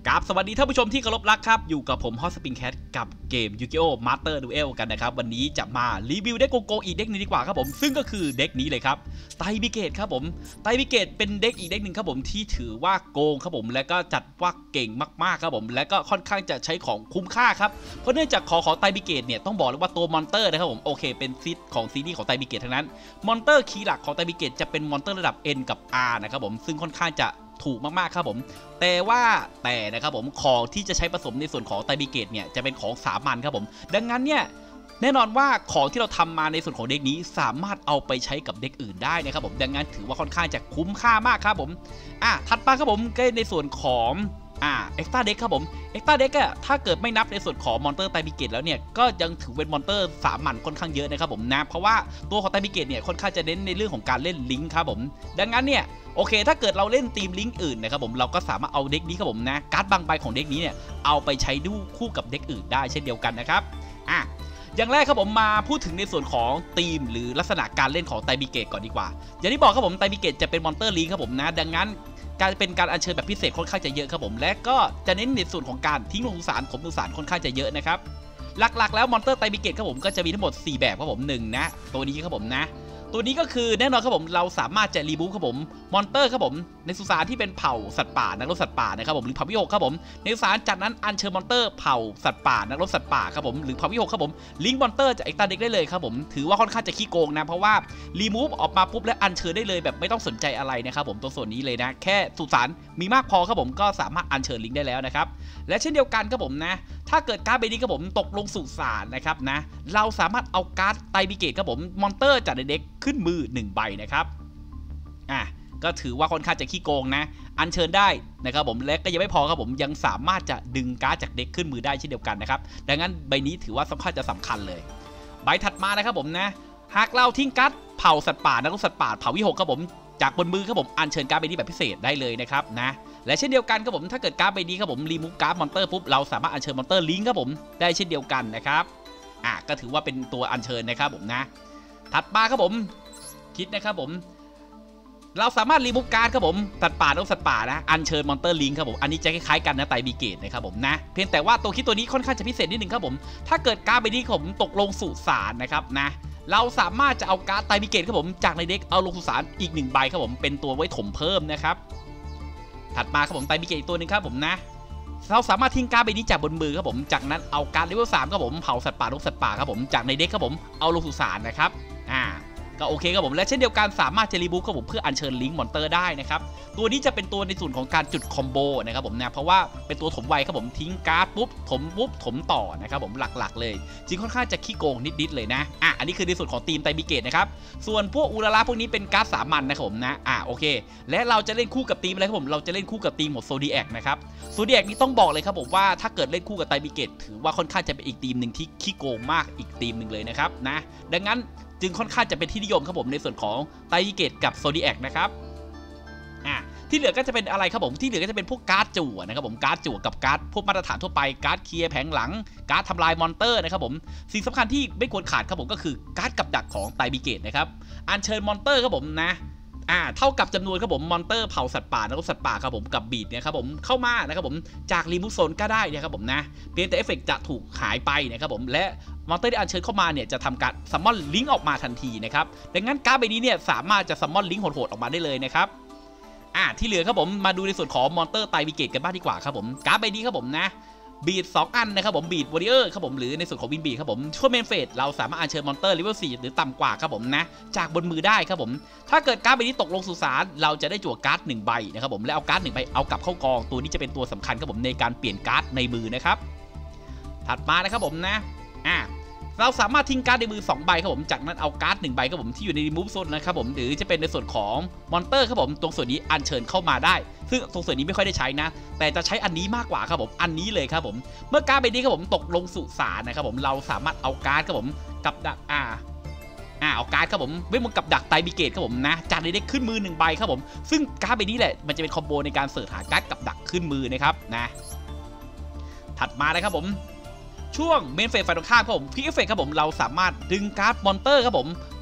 กับสวัสดีท่านผู้ชมที่เคารพรักครับอยู่กับผมฮอตสปริงแคทกับเกมยูกิโอมาสเตอร์ดูเอลกันนะครับวันนี้จะมารีวิวเด็กโกงอีกเด็กนึงดีกว่าครับผมซึ่งก็คือเด็กนี้เลยครับไตบิเกตครับผมไตบิเกตเป็นเด็กอีกเด็กหนึ่งครับผมที่ถือว่าโกงครับผมและก็จัดว่าเก่งมากๆครับผมและก็ค่อนข้างจะใช้ของคุ้มค่าครับเพราะเนื่องจากของไตบิเกตเนี่ยต้องบอกเลยว่าตัวมอนเตอร์นะครับผมโอเคเป็นซีดของซีรีส์ของไตบิเกตทั้งนั้นมอนเตอร์คีย์หลักของไตบิเกตจะเป็นมอนเตอร์ระดับ N กับ R นะครับผมซึ่งค่อนข้างจะถูกมากๆครับผมแต่นะครับผมของที่จะใช้ผสมในส่วนของไตบิเกตเนี่ยจะเป็นของสามัญครับผมดังนั้นเนี่ยแน่นอนว่าของที่เราทำมาในส่วนของเด็กนี้สามารถเอาไปใช้กับเด็กอื่นได้นะครับผมดังนั้นถือว่าค่อนข้างจะคุ้มค่ามากครับผมถัดมาครับผมก็ในส่วนของเอ็กซ์ตร้าเด็กครับผมเอ็กซ์ตร้าเด็กถ้าเกิดไม่นับในส่วนของมอนเตอร์ไตบิเกตแล้วเนี่ยก็ยังถือเป็นมอนเตอร์สามัญค่อนข้างเยอะนะครับผมนะเพราะว่าตัวของไตบิเกตเนี่ยค่อนข้างจะเน้นในเรื่องของการเล่นลิงก์ครับผมดังนั้นเนี่ยโอเคถ้าเกิดเราเล่นทีมลิงก์อื่นนะครับผมเราก็สามารถเอาเด็กนี้ครับผมนะการ์ดบางใบของเด็กนี้เนี่ยเอาไปใช้ดูคู่กับเด็กอื่นได้เช่นเดียวกันนะครับอย่างแรกครับผมมาพูดถึงในส่วนของทีมหรือลักษณะการเล่นของไตบิเกตก่อนดีกว่าอย่างที่บอกครับผมไตบิเกตจะเป็นมอนเตอร์ลิงก์ครับผมนะดังนั้นการเป็นการอัญเชิญแบบพิเศษค่อนข้างจะเยอะครับผมและก็จะเน้นในส่วนของการทิ้งลงสุสานถมสุสานค่อนข้างจะเยอะนะครับหลักๆแล้วมอนเตอร์ไตบิเกตครับผมก็จะมีทั้งหมด4แบบครับผม1นะตัวนี้ครับผมนะตัวนี้ก็คือแน่นอนครับผมเราสามารถจะรีบูฟครับผมมอนเตอร์ครับผมในสุสานที่เป็นเผ่าสัตว์ป่านักรบสัตว์ป่านะครับผมหรือเผ่าวิหกครับผมในสุสานจากนั้นอัญเชิญมอนเตอร์เผ่าสัตว์ป่านักรบสัตว์ป่าครับผมหรือเผ่าวิหกครับผมลิงก์มอนเตอร์จากเอ็กซ์ตร้าเด็กได้เลยครับผมถือว่าค่อนข้างจะขี้โกงนะเพราะว่ารีมูฟออกมาปุ๊บและอัญเชิญได้เลยแบบไม่ต้องสนใจอะไรนะครับผมตัวส่วนนี้เลยนะแค่สุสานมีมากพอครับผมก็สามารถอัญเชิญลิงก์ได้แล้วนะครับและเช่นเดียวกันครับผมนะถ้าเกิดการ์ดใบนี้ครับผมตกลงสุสานนะครับนะเราสามารถเอาการ์ดไตบิเกตครับผมมอนเตอร์จากในเด็กขึ้นมือ1ใบนะครับก็ถือว่าค่อนข้างจะขี้โกงนะอัญเชิญได้นะครับผมและก็ยังไม่พอครับผมยังสามารถจะดึงการ์ดจากเด็กขึ้นมือได้เช่นเดียวกันนะครับดังนั้นใบนี้ถือว่าค่อนข้างจะสำคัญเลยใบถัดมานะครับผมนะหากเราทิ้งการ์ดเผ่าสัตว์ป่านักรบสัตว์ป่าเผ่าวิหกครับผมจากบนมือครับผมอัญเชิญการ์ดใบนี้แบบพิเศษได้เลยนะครับนะและเช่นเดียวกันครับผมถ้าเกิดการ์ดใบนี้ครับผมรีมูฟการ์ดมอนเตอร์ปุ๊บเราสามารถอัญเชิญมอนเตอร์ลิงก์ครับผมได้เช่นเดียวกันนะครับก็ถือว่าเป็นตัวอัญเชิญนะครับผมนะถัดมาครับผมคิดนะครับผมเราสามารถรีมูฟการ์ดครับผมสัตว์ป่านกสัตว์ป่านะอัญเชิญมอนเตอร์ลิงก์ครับผมอันนี้จะคล้ายๆกันนะไตบิเกตนะครับผมนะเพียงแต่ว่าตัวคิดตัวนี้ค่อนข้างจะพิเศษนิดนึงครับผมถ้าเกิดการ์ดใบนี้ผมตกลงสุสานนะครับนะเราสามารถจะเอาการ์ดไตบิเกตครับผมจากในเด็กเอาลงสุสานอีก1ใบครับผมเป็นตัวไว้ถมเพิ่มนะครับถัดมาครับผมไตบิเกตอีกตัวนึงครับผมนะเราสามารถทิ้งการ์ดใบนี้จากบนมือครับผมจากนั้นเอาการ์ดเลเวล3ครับผมเผาสัตว์ป่านกสัตว์ป่าครับผมจากในเด็กครับผมเอาลงสุสานนะครับก็โอเคครับผมและเช่นเดียวกันสามารถจะรีบูฟครับผมเพื่ออัญเชิญลิงก์มอนเตอร์ได้นะครับตัวนี้จะเป็นตัวในส่วนของการจุดคอมโบนะครับผมนะเพราะว่าเป็นตัวถมไวครับผมทิ้งการ์ดปุ๊บถมต่อนะครับผมหลักๆเลยจริงค่อนข้างจะขี้โกงนิดๆเลยนะอันนี้คือในส่วนของทีมไตบิเกตนะครับส่วนพวกอุราระพวกนี้เป็นการ์ดสามัญนะครับผมนะโอเคและเราจะเล่นคู่กับทีมอะไรครับผมเราจะเล่นคู่กับทีมของโซดีแอคนะครับโซดีแอคนี้ต้องบอกเลยครับผมว่าถ้าเกิดเล่นคู่กับไตบิเกตถือว่าค่อนข้างจะเป็นอีกทีมหนึ่งที่ขี้โกงมากอีกทีมหนึ่งเลยนะครับนะดังนั้นจึงค่อนข้างจะเป็นที่นิยมครับผมในส่วนของไตบิเกตกับโซดีแอคนะครับที่เหลือก็จะเป็นอะไรครับผมที่เหลือก็จะเป็นพวกการ์ดจั่วนะครับผมการ์ดจั่วกับการ์ดพวกมาตรฐานทั่วไปการ์ดเคลียร์แผงหลังการ์ดทำลายมอนเตอร์นะครับผมสิ่งสำคัญที่ไม่ควรขาดครับผมก็คือการ์ดกับดักของไตบิเกตนะครับอัญเชิญมอนเตอร์ครับผมนะเท่ากับจำนวนครับผมมอนเตอร์เผ่าสัตว์ป่านักรบสัตว์ป่าครับผมกับบีดเนี่ยครับผมเข้ามานะครับผมจากรีมูฟโซนก็ได้นะครับผมนะเพียงแต่เอฟเฟกต์จะถูกหายไปนะครับผมและมอนเตอร์ที่อัญเชิญเข้ามาเนี่ยจะทำการซัมมอนลิงก์ออกมาทันทีนะครับดังนั้นการ์ดใบนี้เนี่ยสามารถจะซัมมอนลิงก์โหดๆออกมาได้เลยนะครับที่เหลือครับผมมาดูในส่วนของมอนเตอร์ไตบิเกตกันบ้างดีกว่าครับผมการ์ดใบนี้ครับผมนะบีด2อันนะครับผมบีดวอริเออร์ครับผมหรือในส่วนของวินบีครับผมช่วงเมนเฟสเราสามารถอัญเชิญมอนเตอร์เลเวล4หรือต่ำกว่าครับผมนะจากบนมือได้ครับผมถ้าเกิดการ์ดใบนี้ตกลงสุสานเราจะได้จั่วการ์ด1ใบนะครับผมและเอาการ์ด1ใบเอากลับเข้ากองตัวนี้จะเป็นตัวสำคัญครับผมในการเปลี่ยนการ์ดในมือนะครับถัดมานะครับผมนะเราสามารถทิ้งการ์ดในมือ2ใบครับผมจากนั้นเอาการ์ด1ใบครับผมที่อยู่ในรีมูฟโซนนะครับผมหรือจะเป็นในส่วนของมอนเตอร์ครับผมตรงส่วนนี้อัญเชิญเข้ามาได้ซึ่งตรงส่วนนี้ไม่ค่อยได้ใช้นะแต่จะใช้อันนี้มากกว่าครับผมอันนี้เลยครับผมเมื่อการ์ดใบนี้ครับผมตกลงสุสานนะครับผมเราสามารถเอาการ์ดครับผมกับดักเอาการ์ดครับผมเวทมนต์กับดักไตบิเกตครับผมนะจากในเด็กขึ้นมือ1ใบครับผมซึ่งการ์ดใบนี้แหละมันจะเป็นคอมโบในการเสิร์ชหาการ์ดกับดักขึ้นมือนะครับนะถัดมานะครับผมช่วงเมนเฟสฝ่ายตรงข้ามครับผมพิกเอฟเฟกครับผมเราสามารถดึงการ์ดมอนเตอร์ครับผม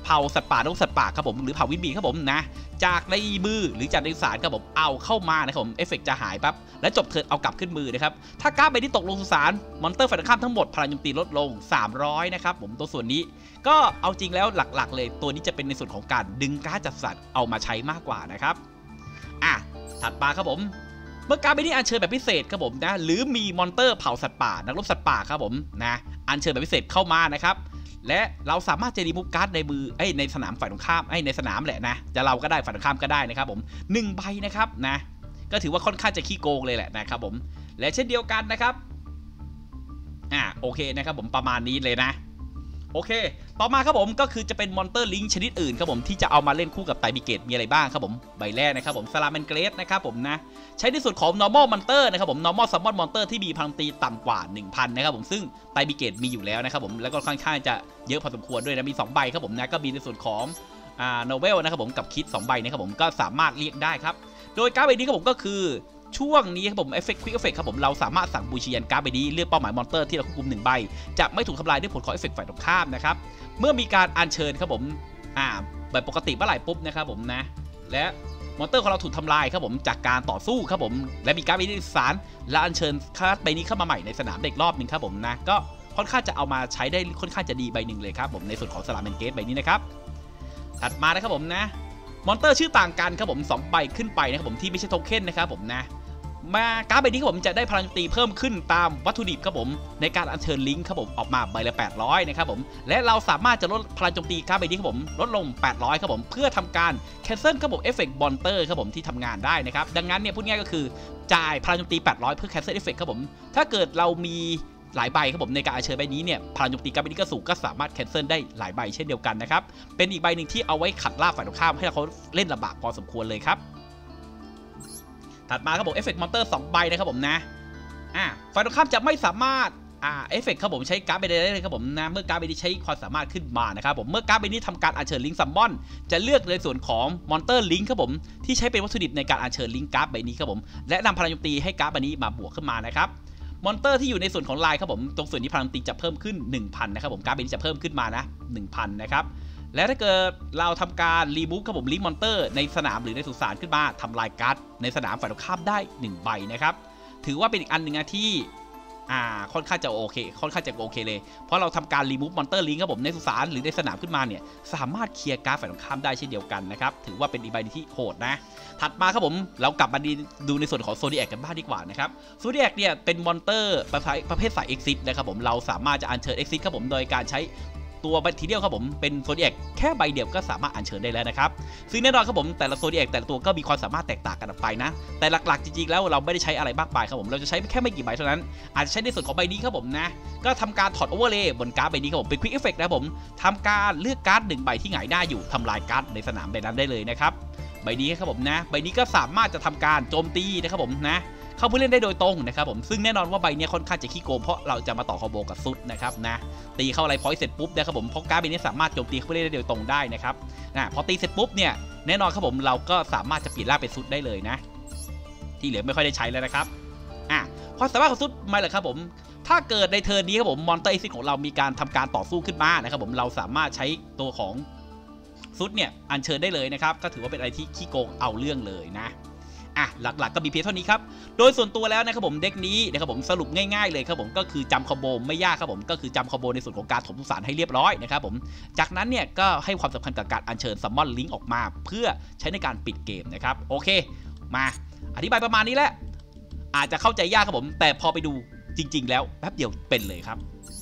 เผ่าสัตว์ป่านกสัตว์ป่าครับผมหรือเผ่าวินบีครับผมนะจากในมือหรือจากในสารครับผมเอาเข้ามานะครับผมเอฟเฟกต์จะหายปั๊บและจบเทิร์นเอากลับขึ้นมือนะครับถ้าการ์ดใบนี้ตกลงสุสานมอนเตอร์ฝ่ายตรงข้ามทั้งหมดพลังโจมตีลดลง300นะครับผมตัวส่วนนี้ก็เอาจริงแล้วหลักๆเลยตัวนี้จะเป็นในส่วนของการดึงการ์ดจากสัตว์เอามาใช้มากกว่านะครับถัดมาครับผมเมื่อการ์ดใบนี้อัญเชิญแบบพิเศษครับผมนะหรือมีมอนเตอร์เผ่าสัตว์ป่านักรบสัตว์ป่าครับผมนะอัญเชิญแบบพิเศษเข้ามานะครับและเราสามารถจะรีมูฟการ์ดในมือในสนามฝ่ายตรงข้ามในสนามแหละนะจะเราก็ได้ฝ่ายตรงข้ามก็ได้นะครับผม1 ใบนะครับนะก็ถือว่าค่อนข้างจะขี้โกงเลยแหละนะครับผมและเช่นเดียวกันนะครับโอเคนะครับผมประมาณนี้เลยนะโอเคต่อมาครับผมก็คือจะเป็นมอนเตอร์ลิงชนิดอื่นครับผมที่จะเอามาเล่นคู่กับไตรบิเกตมีอะไรบ้างครับผมใบแรกนะครับผมซาลาแมนเกรสนะครับผมนะใช้ในส่วนของ normal monster นะครับผม normal summon monster ที่มีพลังตีต่ำกว่า 1,000 นะครับผมซึ่งไตรบิเกตมีอยู่แล้วนะครับผมแล้วก็ค่อนข้างจะเยอะพอสมควรด้วยนะมี2 ใบครับผมนะก็มีในส่วนของโนเวลนะครับผมกับคิด2 ใบนะครับผมก็สามารถเรียกได้ครับโดยการ์ดใบนี้ครับผมก็คือช่วงนี้ครับผมเอฟเฟกต์ควิกเอฟเฟกต์ครับผมเราสามารถสั่งบูชิยันการ์ดใบนี้เลือกเป้าหมายมอนเตอร์ที่เราควบคุม1 ใบจะไม่ถูกทำลายด้วยผลของเอฟเฟกต์ฝ่ายตรงข้ามนะครับเมื่อมีการอัญเชิญครับผมแบบปกติเมื่อไหร่ปุ๊บนะครับผมนะและมอนเตอร์ของเราถูกทำลายครับผมจากการต่อสู้ครับผมและมีการ์ดใบนี้สารและอัญเชิญการ์ดใบนี้เข้ามาใหม่ในสนามเด็กรอบหนึ่งครับผมนะก็ค่อนข้างจะเอามาใช้ได้ค่อนข้างจะดีใบหนึ่งเลยครับผมในส่วนของสลาเมนเกตใบนี้นะครับถัดมานะครับผมนะมอนเตอร์ชื่อต่างกันครับผม2 ใบขึ้นไปนะครับผมที่ไม่ใช่โทเค็นนะครับผมนะมาการ์ดใบนี้ครับผมจะได้พลังตีเพิ่มขึ้นตามวัตถุดิบครับผมในการอัญเชิญลิงก์ครับผมออกมาใบละ800นะครับผมและเราสามารถจะลดพลังโจมตีการ์ดใบนี้ครับผมลดลง800ครับผมเพื่อทำการแคนเซิลครับผมเอฟเฟกต์บอนเตอร์ครับผมที่ทำงานได้นะครับดังนั้นเนี่ยพูดง่ายก็คือจ่ายพลังโจมตี800เพื่อแคนเซิลเอฟเฟกต์ครับผมถ้าเกิดเรามีหลายใบครับผมในการอัญเชิญใบนี้เนี่ยพลังโจมตีการ์ดใบนี้ก็สูงก็สามารถแคนเซิลได้หลายใบเช่นเดียวกันนะครับเป็นอีกใบหนึ่งที่เอาไว้ขัดล่าฝ่ายตรงข้ามให้เขาเล่นลำบากพอสมควรเลยครับถัดมาครับผมเอฟเฟกต์มอนเตอร์2 ใบนะครับผมนะฝ่ายตรงข้ามจะไม่สามารถเอฟเฟกต์ครับผมใช้การ์ดใบใดได้เลยครับผมนะเมื่อการ์ดใบนี้ใช้ความสามารถขึ้นมานะครับผมเมื่อการ์ดใบนี้ทำการอัญเชิญลิงก์ซัมมอนจะเลือกในส่วนของมอนเตอร์ลิงก์ครับผมที่ใช้เป็นวัตถุดิบในการอัญเชิญลิงก์การ์ดใบนี้ครับผมและนำพลังโจมตีให้การ์ดใบนี้มาบวกขึ้นมานะครับมอนเตอร์ที่อยู่ในส่วนของลายครับผมตรงส่วนนี้พลังตีจะเพิ่มขึ้น 1,000 นะครับผมการ์ดใบนี้จะเพิ่มขึ้นมานะ 1,000 นะครับและถ้าเกิดเราทำการรีมูฟครับผมลิงก์มอนเตอร์ในสนามหรือในสุสานขึ้นมาทำลายการ์ดในสนามฝ่ายตรงข้ามได้1 ใบนะครับถือว่าเป็นอีกอันหนึ่งนะที่ค่อนข้างจะโอเคเลยเพราะเราทำการรีมูฟมอนเตอร์ลิงก์ครับผมในสุสานหรือในสนามขึ้นมาเนี่ยสามารถเคลียร์การ์ดฝ่ายตรงข้ามได้เช่นเดียวกันนะครับถือว่าเป็นอีกใบที่โหดนะถัดมาครับผมเรากลับมาดูในส่วนของโซดิแอคกันบ้างดีกว่านะครับโซดิแอคเนี่ยเป็นมอนเตอร์ประเภทสายเอ็กซิสนะครับผมเราสามารถจะอัญเชิญเอ็กซิสครับผมโดยการใช้ตัวใบทีเดียวครับผมเป็นโซดิแอคแค่ใบเดียวก็สามารถอัญเชิญได้แล้วนะครับซึ่งแน่นอนครับผมแต่ละโซดิแอคแต่ละตัวก็มีความสามารถแตกต่างกันออกไปนะแต่หลักๆจริงๆแล้วเราไม่ได้ใช้อะไรมากมายครับผมเราจะใช้แค่ไม่กี่ใบเท่านั้นอาจจะใช้ในส่วนของใบนี้ครับผมนะก็ทำการถอดโอเวอร์เลย์บนการ์ดใบนี้ครับผมเป็นควิกเอฟเฟกต์นะครับผมทำการเลือกการ์ด1 ใบที่หงายหน้าอยู่ทำลายการ์ดในสนามใบนั้นได้เลยนะครับใบนี้ครับผมนะใบนี้ก็สามารถจะทำการโจมตีนะครับผมนะเข้าผู้เล่นได้โดยตรงนะครับผมซึ่งแน่นอนว่าใบนี้ค่อนข้างจะขี้โกงเพราะเราจะมาต่อคอมโบกับซุดนะครับนะตีเข้าอะไรพอยต์เสร็จปุ๊บนะครับผมเพราะการ์ดใบนี้สามารถโจมตีผู้เล่นได้โดยตรงได้นะครับพอตีเสร็จปุ๊บเนี่ยแน่นอนครับผมเราก็สามารถจะเปลี่ยนร่างเป็นซุดได้เลยนะที่เหลือไม่ค่อยได้ใช้แล้วนะครับความสามารถของซุดไม่เหรอครับผมถ้าเกิดในเทิร์นนี้ครับผมมอนเตอร์เอ็กซิสของเรามีการทำการต่อสู้ขึ้นมานะครับผมเราสามารถใช้ตัวของซุดเนี่ยอัญเชิญได้เลยนะครับก็ถือว่าเป็นอะไรที่ขี้โกงเอาเรื่องเลยนะหลักๆก็มีเพียงเท่านี้ครับโดยส่วนตัวแล้วนะครับผมเด็กนี้นะครับผมสรุปง่ายๆเลยครับผมก็คือจำคอมโบไม่ยากครับผมก็คือจำคอมโบในส่วนของการถมสุสานให้เรียบร้อยนะครับผมจากนั้นเนี่ยก็ให้ความสำคัญกับการอัญเชิญซัมมอนลิงก์ออกมาเพื่อใช้ในการปิดเกมนะครับโอเคมาอธิบายประมาณนี้แหละอาจจะเข้าใจยากครับผมแต่พอไปดูจริงๆแล้วแป๊บเดียวเป็นเลยครับ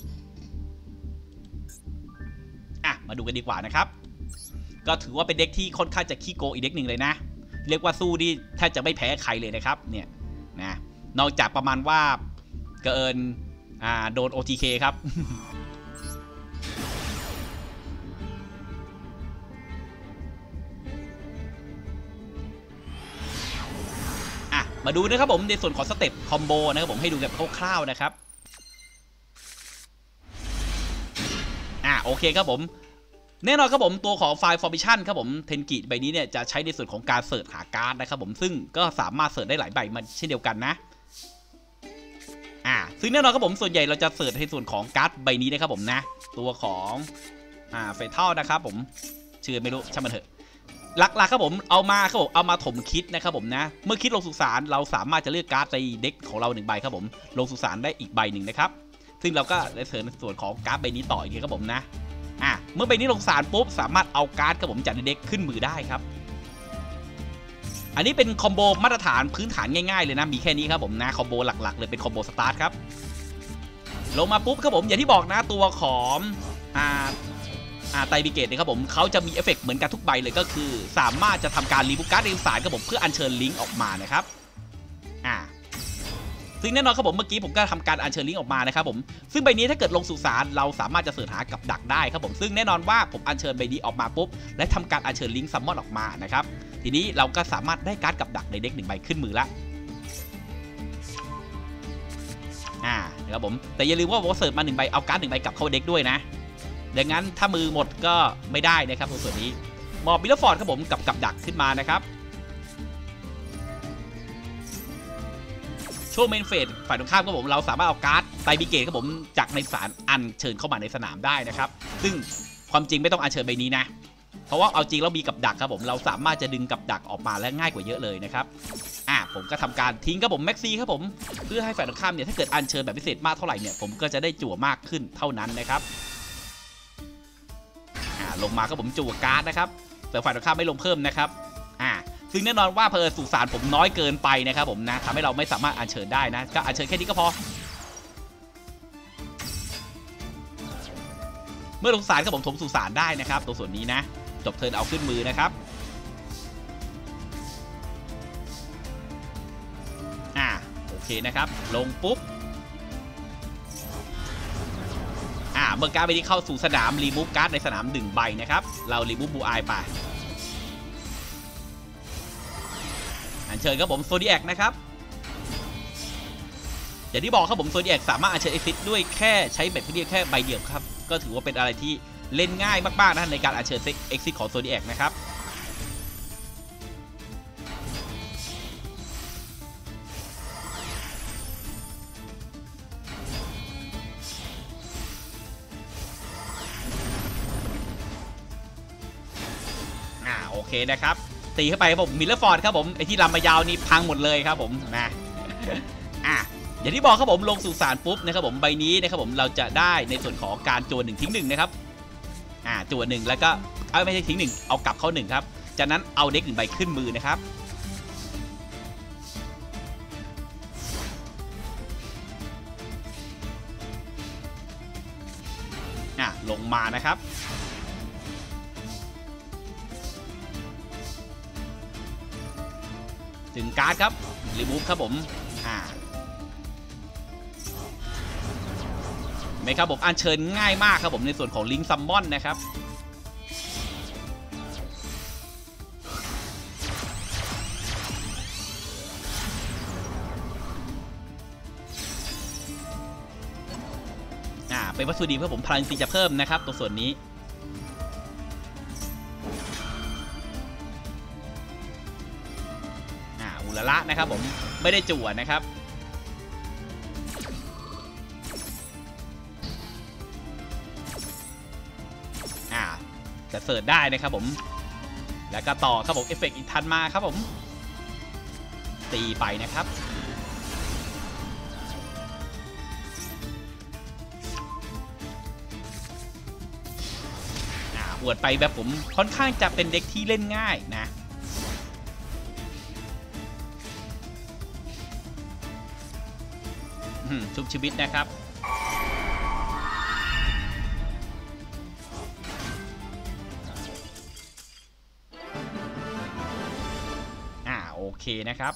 มาดูกันดีกว่านะครับก็ถือว่าเป็นเด็กที่ค่อนข้างจะขี้โกงอีกเด็กหนึ่งเลยนะเรียกว่าสู้ดิแทบจะไม่แพ้ใครเลยนะครับเนี่ยนะนอกจากประมาณว่าเกินโดน OTK ครับ มาดูนะครับผมในส่วนของสเต็ปคอมโบนะครับผมให้ดูแบบคร่าวๆนะครับโอเคครับผมแน่นอนครับผมตัวของไฟล์ formation ครับผมเทนกิใบนี้เนี่ยจะใช้ในส่วนของการเสิร์ชหาการ์ดนะครับผมซึ่งก็สามารถเสิร์ชได้หลายใบมาเช่นเดียวกันนะซึ่งแน่นอนครับผมส่วนใหญ่เราจะเสิร์ชในส่วนของการ์ดใบนี้นะครับผมนะตัวของเฟทัลนะครับผมชื่อไม่รู้ช่างมันเถอะหลักๆครับผมเอามาถมคิดนะครับผมนะเมื่อคิดลงสุสานเราสามารถจะเลือกการ์ดในเด็กของเรา1ใบครับผมลงสุสานได้อีกใบหนึ่งนะครับซึ่งเราก็ได้เสริมในส่วนของการ์ดใบนี้ต่ออีกครับผมนะเมื่อใบนี้ลงสุสานปุ๊บสามารถเอาการ์ดครับผมจากในเด็กขึ้นมือได้ครับอันนี้เป็นคอมโบมาตรฐานพื้นฐานง่ายๆเลยนะมีแค่นี้ครับผมนะคอมโบหลักๆเลยเป็นคอมโบสตาร์ทครับลงมาปุ๊บครับผมอย่างที่บอกนะตัวของไตรบิเกตนะครับผมเขาจะมีเอฟเฟกต์เหมือนกันทุกใบเลยก็คือสามารถจะทำการรีบูการ์ดในสุสานครับผมเพื่ออัญเชิญลิงก์ออกมานะครับซึ่งแน่นอนครับผมเมื่อกี้ผมก็ทำการอัญเชิญลิงก์ออกมานะครับผมซึ่งใบนี้ถ้าเกิดลงสุสานเราสามารถจะเสิร์ชหากับดักได้ครับผมซึ่งแน่นอนว่าผมอัญเชิญใบนี้ออกมาปุ๊บและทำการอัญเชิญลิงก์ซัมมอนออกมานะครับทีนี้เราก็สามารถได้การ์ดกับดักในเด็ก1ใบขึ้นมือละนะครับผมแต่อย่าลืมว่าผมเสิร์ฟมา1ใบเอาการ์ด1ใบกลับเข้าเด็กด้วยนะดังนั้นถ้ามือหมดก็ไม่ได้นะครับส่วนนี้มอบบิลเลอร์ฟอร์ดครับผมกับดักขึ้นมานะครับช่วงเมนเฟสฝ่ายตรงข้ามครับผมเราสามารถเอาการ์ดไตรบิเกตครับผมจากในสารอัญเชิญเข้ามาในสนามได้นะครับซึ่งความจริงไม่ต้องอัญเชิญใบนี้นะเพราะว่าเอาจริงเรามีกับดักครับผมเราสามารถจะดึงกับดักออกมาและง่ายกว่าเยอะเลยนะครับผมก็ทำการทิ้งครับผมแม็กซี่ครับผมเพื่อให้ฝ่ายตรงข้ามเนี่ยถ้าเกิดอัญเชิญแบบพิเศษมากเท่าไหร่เนี่ยผมก็จะได้จั่วมากขึ้นเท่านั้นนะครับลงมาครับผมจั่วการ์ดนะครับแต่ฝ่ายตรงข้ามไม่ลงเพิ่มนะครับซึ่งแน่นอนว่าเพอสุสานผมน้อยเกินไปนะครับผมนะทำให้เราไม่สามารถอัญเชิญได้นะก็อัญเชิญแค่นี้ก็พอเมื่อลงสุสานครับผมถมสุสานได้นะครับตัวส่วนนี้นะจบเทิร์นเอาขึ้นมือนะครับโอเคนะครับลงปุ๊บเมื่อการ์ดใบนี้เข้าสู่สนามรีมูฟการ์ดในสนาม1ใบนะครับเรารีมูฟบูอายไปอัญเชิญครับผมโซดิแอคนะครับอย่างที่บอกครับผมโซดิแอคสามารถอัญเชิญเอ็กซิสด้วยแค่ใช้แบบเพียงแค่ใบเดียวครับก็ถือว่าเป็นอะไรที่เล่นง่ายมากๆนะในการอัญเชิญเอ็กซิสของโซดิแอคนะครับโอเคนะครับตีเข้าไปครับผมมิลเลอร์ฟอร์ดครับผมไอที่ลำมายาวนี่พังหมดเลยครับผมนะอย่างที่บอกครับผมลงสู่สารปุ๊บนะครับผมใบนี้นะครับผมเราจะได้ในส่วนของการจั่ว1ทิ้ง1นะครับจั่ว1แล้วก็ไม่ใช่ทิ้ง1เอากลับเข้า1ครับจากนั้นเอาเด็ก1ใบขึ้นมือนะครับลงมานะครับถึงการ์ดครับรีมูฟครับผมไหมครับผมอัญเชิญง่ายมากครับผมในส่วนของลิงก์ซัมมอนนะครับเป็นวัตถุดิบเพื่อผมพลังตีจะเพิ่มนะครับตัวส่วนนี้อุลละนะครับผมไม่ได้จั่วนะครับจะเสิร์ชได้นะครับผมแล้วก็ต่อครับผมเอฟเฟกต์อีกทันมาครับผมตีไปนะครับหวดไปแบบผมค่อนข้างจะเป็นเด็กที่เล่นง่ายนะชุบชีวิตนะครับโอเคนะครับ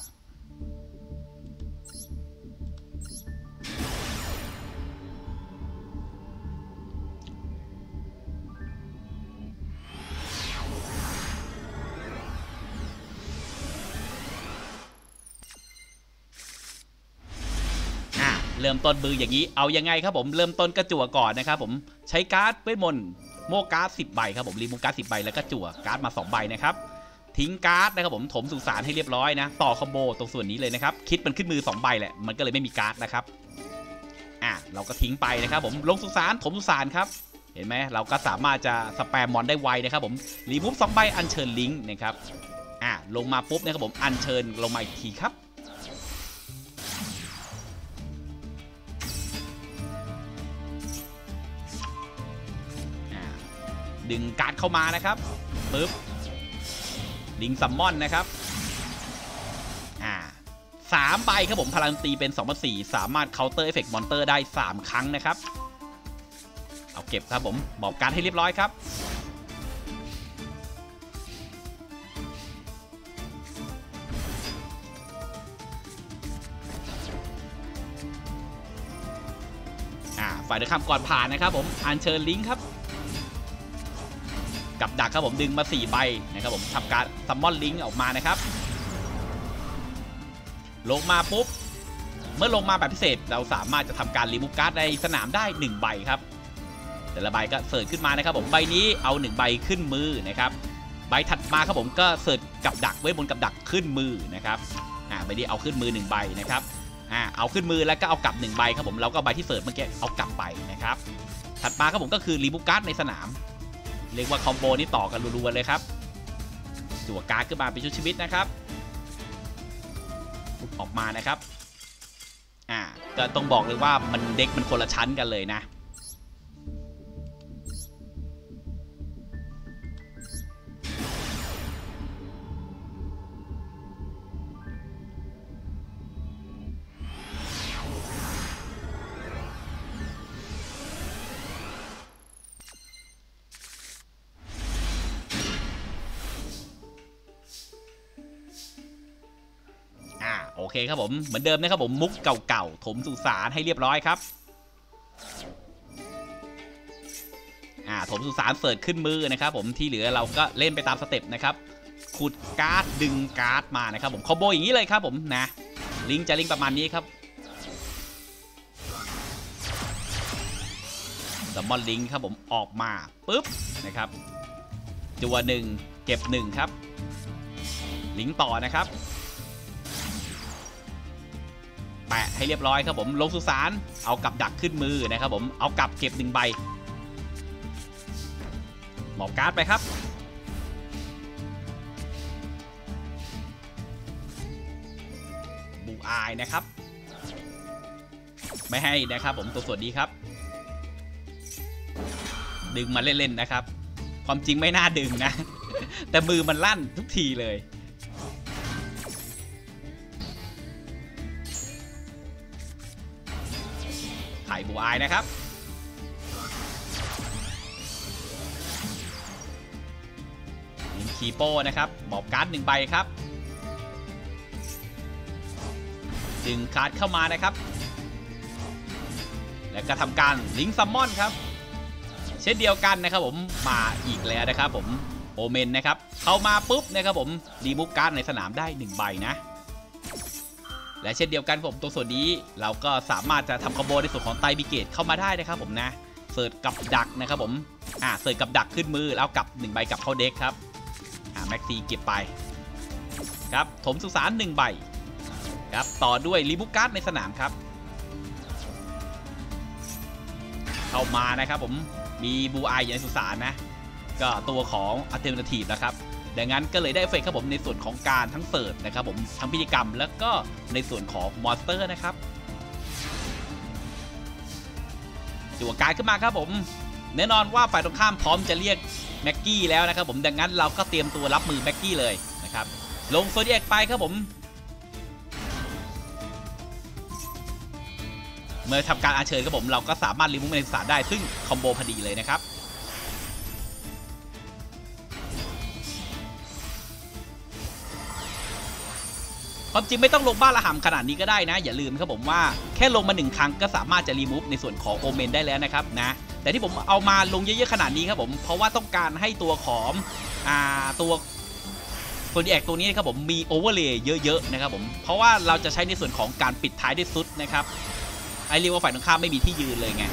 เริ่มต้นมืออย่างนี้เอายังไงครับผมเริ่มต้นกระจั่วก่อนนะครับผมใช้การ์ดเวทมนต์โมการ์ด10 ใบครับผมรีมูฟการ์ด10 ใบแล้วก็จั่วการ์ดมา2 ใบนะครับทิ้งการ์ดนะครับผมถมสุสานให้เรียบร้อยนะต่อคอมโบตรงส่วนนี้เลยนะครับคิดมันขึ้นมือ2 ใบแหละมันก็เลยไม่มีการ์ดนะครับเราก็ทิ้งไปนะครับผมลงสุสานถมสุสานครับเห็นไหมเราก็สามารถจะสแปมมอนได้ไวนะครับผมรีมูฟ2 ใบอัญเชิญลิงก์นะครับลงมาปุ๊บนะครับผมอัญเชิญลงมาอีกทีครับดึงการ์ดเข้ามานะครับปึ๊บลิงซัมมอนนะครับ3 ใบครับผมพลังตีเป็น2/4สามารถเคาน์เตอร์เอฟเฟกต์มอนเตอร์ได้3 ครั้งนะครับเอาเก็บครับผมบอกการ์ดให้เรียบร้อยครับฝ่ายตรงข้ามก่อนผ่านนะครับผมอัญเชิญลิงก์ครับกับดักครับผมดึงมา4 ใบนะครับผมทำการซัมมอนลิงก์ออกมานะครับลงมาปุ๊บเมื่อลงมาแบบพิเศษเราสามารถจะทำการรีมูฟการ์ดในสนามได้1 ใบครับแต่ละใบก็เสิร์ชขึ้นมานะครับผมใบนี้เอา1 ใบขึ้นมือนะครับใบถัดมาครับผมก็เสิร์ชกับดักไว้บนกับดักขึ้นมือนะครับใบนี้เอาขึ้นมือ1 ใบนะครับเอาขึ้นมือแล้วก็เอากลับ1 ใบครับผมเราก็ใบที่เสิร์ชเมื่อกี้เอากลับไปนะครับถัดมาครับผมก็คือรีมูฟการ์ดในสนามเรียกว่าคอมโบนี้ต่อกันรัวๆเลยครับจั่วการ์ดขึ้นมาเป็นชุดชีวิตนะครับออกมานะครับก็ต้องบอกเลยว่ามันเด็กมันคนละชั้นกันเลยนะโอเคครับผมเหมือนเดิมนะครับผมมุกเก่าๆถมสุสานให้เรียบร้อยครับถมสุสานเสิร์ชขึ้นมือนะครับผมที่เหลือเราก็เล่นไปตามสเต็ปนะครับขุดการ์ดดึงการ์ดมานะครับผมคอมโบอย่างนี้เลยครับผมนะลิงก์จะลิงก์ประมาณนี้ครับซัมมอนลิงก์ครับผมออกมาปุ๊บนะครับจัว1เก็บ1ครับลิงก์ต่อนะครับแปะให้เรียบร้อยครับผมลงสุสานเอากับดักขึ้นมือนะครับผมเอากลับเก็บ1 ใบหมอบการ์ดไปครับบูอายนะครับไม่ให้นะครับผมตัวส่วนนี้ครับดึงมาเล่นๆนะครับความจริงไม่น่าดึงนะ แต่มือมันลั่นทุกทีเลยถ่ายบูอายนะครับคีโป้นะครับหมอบการ์ด1 ใบครับดึงการ์ดเข้ามานะครับแล้วก็ทำการลิงก์ซัมมอนครับเช่นเดียวกันนะครับผมมาอีกแล้วนะครับผมโอเมนนะครับเข้ามาปุ๊บนะครับผมรีมูฟการ์ดในสนามได้1 ใบนะและเช่นเดียวกันผมตัวส่วนนี้เราก็สามารถจะทำคอมโบในส่วนของไตบิเกตเข้ามาได้นะครับผมนะเสิร์ชกับดักนะครับผมเสิร์ชกับดักขึ้นมือแล้วกับ1 ใบกับเข้าเด็กครับแม็กซีเก็บไปครับถมสุสาน1 ใบครับต่อด้วยรีมูฟการ์ดในสนามครับเข้ามานะครับผมมีบูอายอยู่ในสุสานนะก็ตัวของอัลเทอร์เนทีฟนะครับดังนั้นก็เลยได้เอฟเฟกต์ครับผมในส่วนของการทั้งเสิร์ชนะครับผมทั้งพิธีกรรมแล้วก็ในส่วนของมอนสเตอร์นะครับจั่วการ์ดขึ้นมาครับผมแน่นอนว่าฝ่ายตรงข้ามพร้อมจะเรียกแม็กกี้แล้วนะครับผมดังนั้นเราก็เตรียมตัวรับมือแม็กกี้เลยนะครับลงโซเดียกไปครับผมเมื่อทำการอัญเชิญครับผมเราก็สามารถรีมูฟในสุสานได้ซึ่งคอมโบพอดีเลยนะครับความจริงไม่ต้องลงบ้านระห่ำขนาดนี้ก็ได้นะอย่าลืมครับผมว่าแค่ลงมา1 ครั้งก็สามารถจะรีมูฟในส่วนของโอเมนได้แล้วนะครับนะแต่ที่ผมเอามาลงเยอะๆขนาดนี้ครับผมเพราะว่าต้องการให้ตัวของตัวดีแอคตัวนี้ครับผมมีโอเวอร์เลย์เยอะๆนะครับผมเพราะว่าเราจะใช้ในส่วนของการปิดท้ายด้วยซุดนะครับไอเรียกว่าฝ่ายตรงข้ามไม่มีที่ยืนเลยไง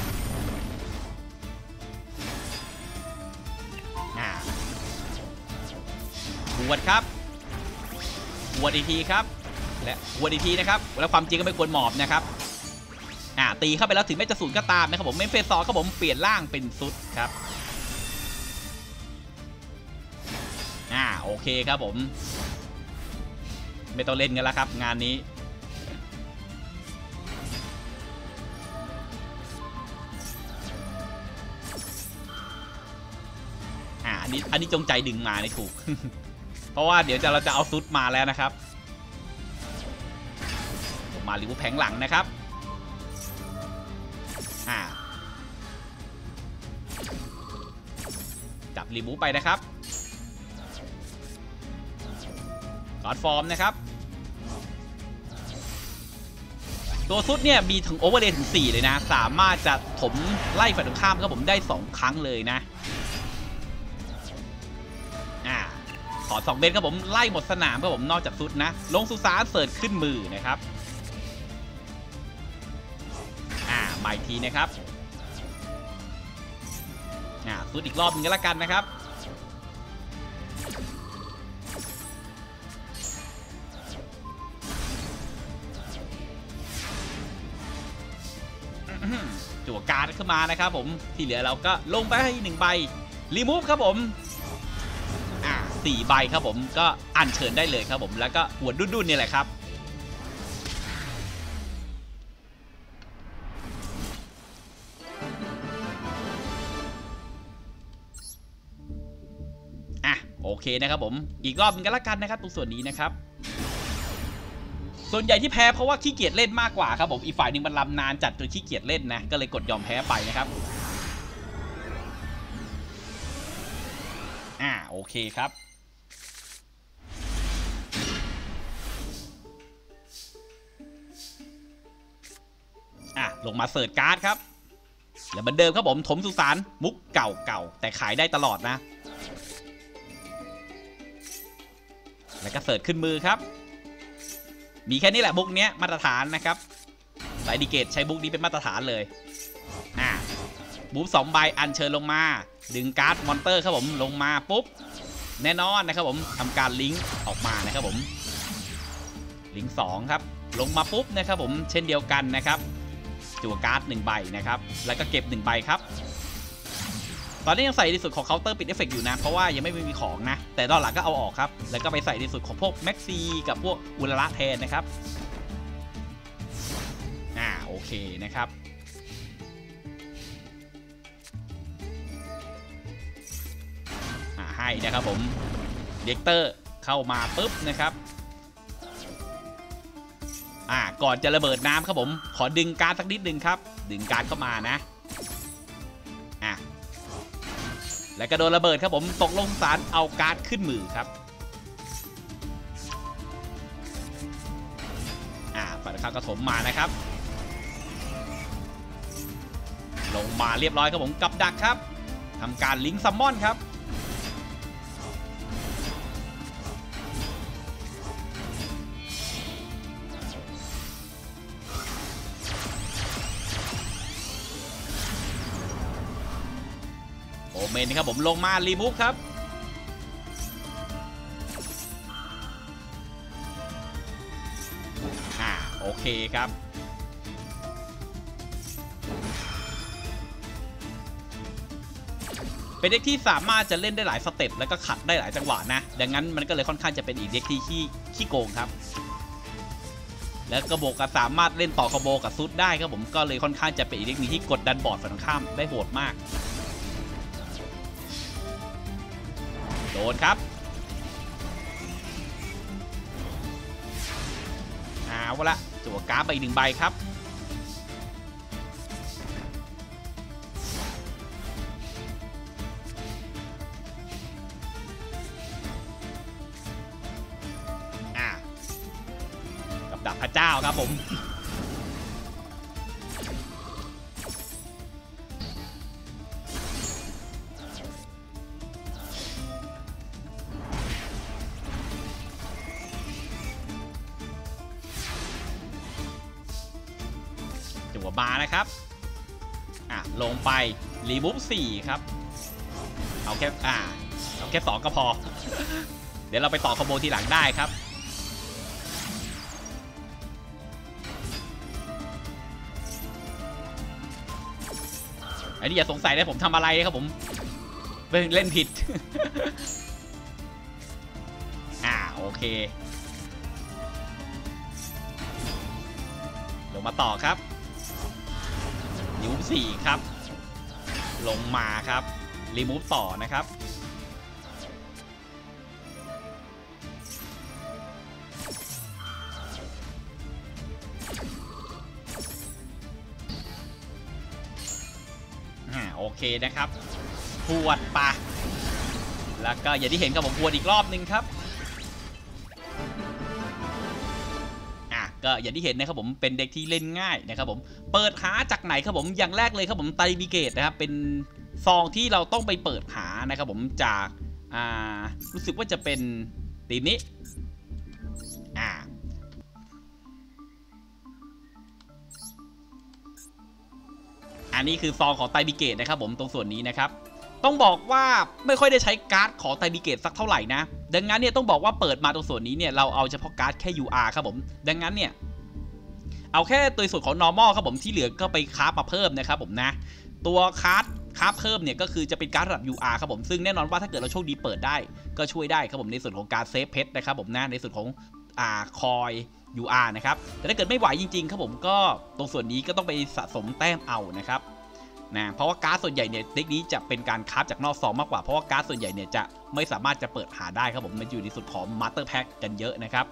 บวชครับบวชอีกทีครับและบวชอีกทีนะครับแล้วความจริงก็ไม่ควรหมอบนะครับตีเข้าไปแล้วถึงแม้จะศูนย์ก็ตามนะครับผมเมนเฟส2ครับผมเปลี่ยนร่างเป็นซุดครับโอเคครับผมไม่ต้องเล่นกันแล้วครับงานนี้อันนี้จงใจดึงมาในถูก เพราะว่าเดี๋ยวเราจะเอาซุดมาแล้วนะครับมาลิบูแผงหลังนะครับจับรีบูไปนะครับกอดฟอร์มนะครับตัวซุดเนี่ยมีถึงโอเวอร์เลย์ถึง4เลยนะสามารถจะถมไล่ฝ่ายตรงข้ามครับผมได้2ครั้งเลยนะถอด2เบนครับผมไล่หมดสนามครับผมนอกจากซุดนะลงสุสานเสิร์ชขึ้นมือนะครับมาอีกทีนะครับซุดอีกรอบนึงก็แล้วกันนะครับจั่วการ์ดขึ้นมานะครับผมที่เหลือเราก็ลงไปให้1ใบรีมูฟครับผม4ใบครับผมก็อัญเชิญได้เลยครับผมแล้วก็หัวดุ้นๆนี่แหละครับโอเคนะครับผมอีกรอบนึงกันละกันนะครับตรงส่วนนี้นะครับส่วนใหญ่ที่แพ้เพราะว่าขี้เกียจเล่นมากกว่าครับผมอีกฝ่ายหนึ่งมันลำนานจัดจนขี้เกียจเล่นนะก็เลยกดยอมแพ้ไปนะครับโอเคครับลงมาเสิร์ชการ์ดครับแล้วเหมือนเดิมครับผมถมสุสานมุกเก่าแต่ขายได้ตลอดนะแล้วก็เสิร์ชขึ้นมือครับมีแค่นี้แหละบุกเนี้ยมาตรฐานนะครับไซดิเกตใช้บุกนี้เป็นมาตรฐานเลยบู๊2ใบอัญเชิญลงมาดึงการ์ดมอนเตอร์ครับผมลงมาปุ๊บแน่นอนนะครับผมทำการลิงก์ออกมานะครับผมลิงก์2ครับลงมาปุ๊บนะครับผมเช่นเดียวกันนะครับจั่วการ์ด1ใบนะครับแล้วก็เก็บ1ใบครับตอนนี้ยังใส่ในส่วนของเคาน์เตอร์ปิดเอฟเฟกต์อยู่นะเพราะว่ายังไม่มีของนะแต่ตอนหลังก็เอาออกครับแล้วก็ไปใส่ในส่วนของพวกแม็กซีกับพวกอุลาระแทนนะครับโอเคนะครับให้นะครับผมเด็กเตอร์เข้ามาปุ๊บนะครับก่อนจะระเบิดน้ำครับผมขอดึงการ์ดสักนิดนึงครับดึงการ์ดเข้ามานะแล้วก็โดนระเบิดครับผมตกลงสารเอาการ์ดขึ้นมือครับฝ่ายข้างก็ถมมานะครับลงมาเรียบร้อยครับผมกับดักครับทำการลิงก์ซัมมอนครับเมนครับผมลงมารีมูฟครับโอเคครับเป็นเด็กที่สามารถจะเล่นได้หลายสเต็ปแล้วก็ขัดได้หลายจังหวะนะดังนั้นมันก็เลยค่อนข้างจะเป็นอีกเด็กที่ขี้โกงครับแล้วก็โบกสามารถเล่นต่อคอมโบกับซุดได้ครับผมก็เลยค่อนข้างจะเป็นอีกเด็กนี้ที่กดดันบอร์ดฝั่งตรงข้ามได้โหดมากโดนครับเอาละจั่วการ์ดไปอีก1ใบครับกับดักพระเจ้าครับผมมานะครับลงไปรีมูฟ4ครับเอาแค่2ก็พอเดี๋ยวเราไปต่อคอมโบทีหลังได้ครับอันนี้อย่าสงสัยนะผมทำอะไรครับผมเล่นผิด โอเคลงมาต่อครับนิ้ว4ครับลงมาครับรีมูฟต่อนะครับโอเคนะครับพวดปะแล้วก็อย่างที่เห็นครับผมพวดอีกรอบนึงครับก็อย่างที่เห็นนะครับผมเป็นเด็กที่เล่นง่ายนะครับผมเปิดหาจากไหนครับผมอย่างแรกเลยครับผมไตรบิเกตนะครับเป็นซองที่เราต้องไปเปิดหานะครับผมจากรู้สึกว่าจะเป็นทีมนี้อันนี้คือซองของไตรบิเกตนะครับผมตรงส่วนนี้นะครับต้องบอกว่าไม่ค่อยได้ใช้การ์ดของไตรบิเกตสักเท่าไหร่นะดังนั้นเนี่ยต้องบอกว่าเปิดมาตรงส่วนนี้เนี่ยเราเอาเฉพาะการ์ดแค่ UR ครับผมดังนั้นเนี่ยเอาแค่ตัวส่วนของ normal ครับผมที่เหลือก็ไปคราฟมาเพิ่มนะครับผมนะตัวคราฟเพิ่มเนี่ยก็คือจะเป็นการ์ดระดับ UR ครับผมซึ่งแน่นอนว่าถ้าเกิดเราโชคดีเปิดได้ก็ช่วยได้ครับผมในส่วนของการเซฟเพชรนะครับผมนะในส่วนของคอย UR นะครับแต่ถ้าเกิดไม่ไหวจริงๆครับผมก็ตรงส่วนนี้ก็ต้องไปสะสมแต้มเอานะครับเพราะว่าการ์ดส่วนใหญ่เนี่ยเด็กนี้จะเป็นการคราฟจากนอกซองมากกว่าเพราะว่าการ์ดส่วนใหญ่เนี่ยจะไม่สามารถจะเปิดหาได้ครับผมมันอยู่ในส่วนของมาสเตอร์แพ็คกันเยอะนะครับ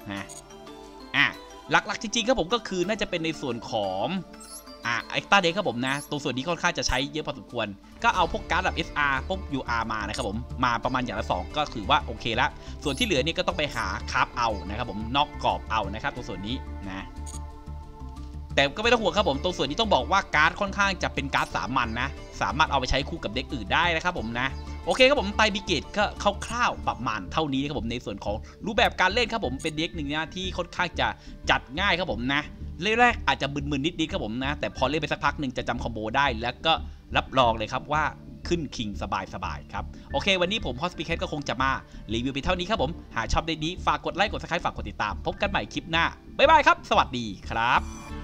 หลักๆจริงๆครับผมก็คือน่าจะเป็นในส่วนของเอ็กซ์ตร้าเด็กครับผมนะตรงส่วนนี้ค่อนข้างจะใช้เยอะพอสมควรก็เอาพวกการ์ดแบบ SR พวก UR มานะครับผมมาประมาณอย่างละ2ก็ถือว่าโอเคแล้วส่วนที่เหลือนี่ก็ต้องไปหาคราฟเอานะครับผมนอกกรอบเอานะครับตรงส่วนนี้นะแต่ก็ไม่ต้องห่วงครับผมตรงส่วนนี้ต้องบอกว่าการ์ดค่อนข้างจะเป็นการ์ดสามัญนะสามารถเอาไปใช้คู่กับเด็กอื่นได้นะครับผมนะโอเคครับผมไตรบิเกตก็คร่าวๆประมาณเท่านี้นะครับผมในส่วนของรูปแบบการเล่นครับผมเป็นเด็กหนึ่งนะที่ค่อนข้างจะจัดง่ายครับผมนะแรกอาจจะมึนๆนิดๆครับผมนะแต่พอเล่นไปสักพักหนึ่งจะจำคอมโบได้แล้วก็รับรองเลยครับว่าขึ้นคิงสบายๆครับโอเควันนี้ผมฮอสปิเคทก็คงจะมารีวิวไปเท่านี้ครับผมหากชอบในนี้ฝากกดไลค์กดซับสไครป์ฝากกดติดตามพบกันใหม่คลิปหน้าบ๊ายบายครับสวัสดีครับ